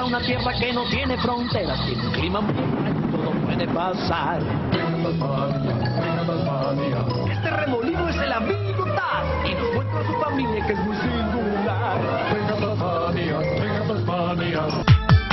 a una tierra que no tiene fronteras, tiene un clima muy cálido, todo puede pasar. Este remolino es el amigo Taz y nos muestra a su familia que es muy singular. Venga Tasmania, venga Tasmania.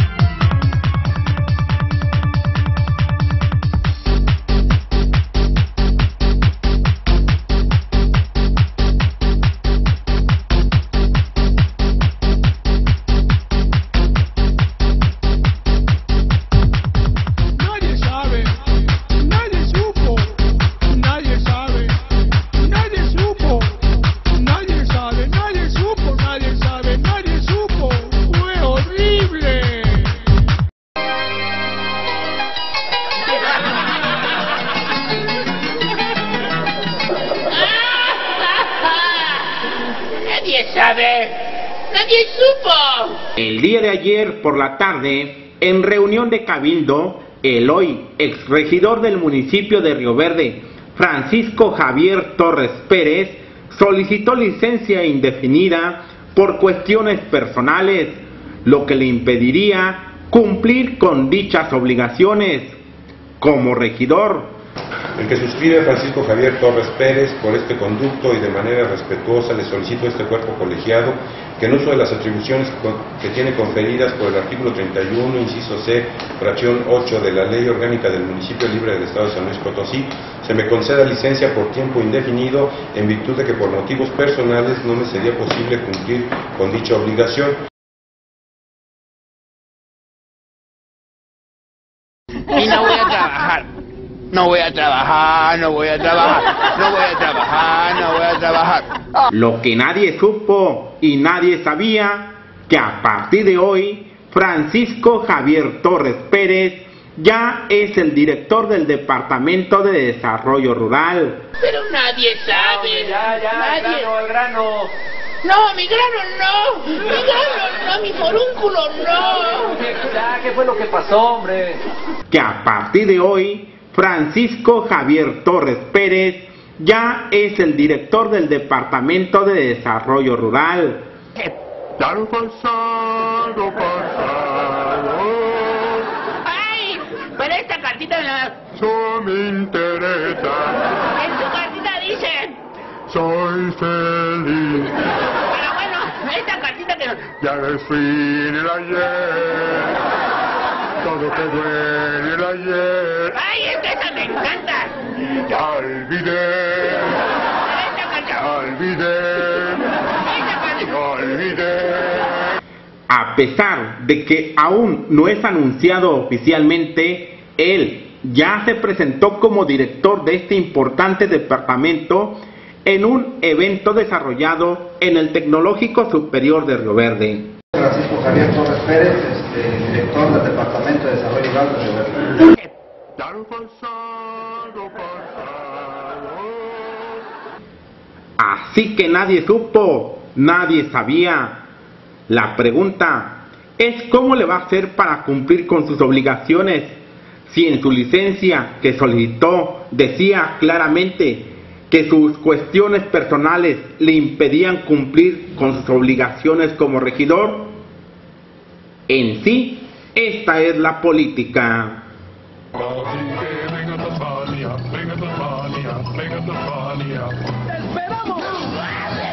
Nadie sabe, nadie supo. El día de ayer por la tarde, en reunión de cabildo, el hoy exregidor del municipio de Río Verde, Francisco Javier Torres Pérez, solicitó licencia indefinida por cuestiones personales, lo que le impediría cumplir con dichas obligaciones como regidor. El que suscribe Francisco Javier Torres Pérez, por este conducto y de manera respetuosa le solicito a este cuerpo colegiado que en uso de las atribuciones que tiene conferidas por el artículo 31, inciso C, fracción 8 de la Ley Orgánica del Municipio Libre del Estado de San Luis Potosí, se me conceda licencia por tiempo indefinido en virtud de que por motivos personales no me sería posible cumplir con dicha obligación. Y no voy a trabajar. No voy a trabajar, no voy a trabajar, no voy a trabajar, no voy a trabajar. Lo que nadie supo y nadie sabía, que a partir de hoy, Francisco Javier Torres Pérez ya es el director del Departamento de Desarrollo Rural. Pero nadie sabe. Nadie. El grano. No, mi grano no. Mi grano no, mi forúnculo no. Ya, ¿qué fue lo que pasó, hombre? Que a partir de hoy, Francisco Javier Torres Pérez ya es el director del Departamento de Desarrollo Rural. Claro, pasado. ¡Ay! Pero esta cartita Eso me interesa. en su cartita dice. Soy feliz. Pero bueno, esta cartita que Ya es fin el ayer. Todo quedó en el ayer. ¡ay, esa me encanta! Y ya olvidé. Esta cartita. Ya olvidé. Esta cartita. Ya olvidé. A pesar de que aún no es anunciado oficialmente, él ya se presentó como director de este importante departamento en un evento desarrollado en el Tecnológico Superior de Río Verde. Francisco Javier Torres Pérez, director del Departamento de Desarrollo Rural de Río Verde. Claro, pasado. Así que nadie supo, nadie sabía. La pregunta es cómo le va a hacer para cumplir con sus obligaciones, si en su licencia que solicitó decía claramente que sus cuestiones personales le impedían cumplir con sus obligaciones como regidor. En sí, esta es la política. Así que venga Tasmania, venga Tasmania, venga Tasmania. ¡Esperamos!